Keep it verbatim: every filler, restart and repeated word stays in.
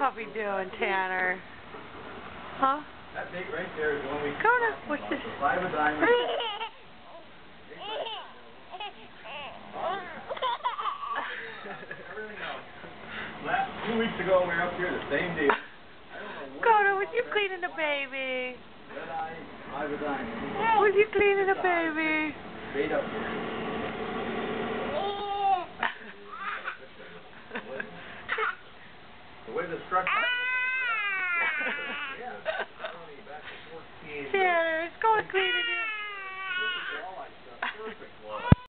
puppy doing, Tanner? Huh? That big right there is the one we Kona, what's this? Five of diamonds. Everything else. Last two weeks ago we were up here, the same deal. Kona, was you cleaning the baby? Red eye, five of diamonds. Was you cleaning the baby? Straight up here. The way the structure. Tanner, it's going cleaning you.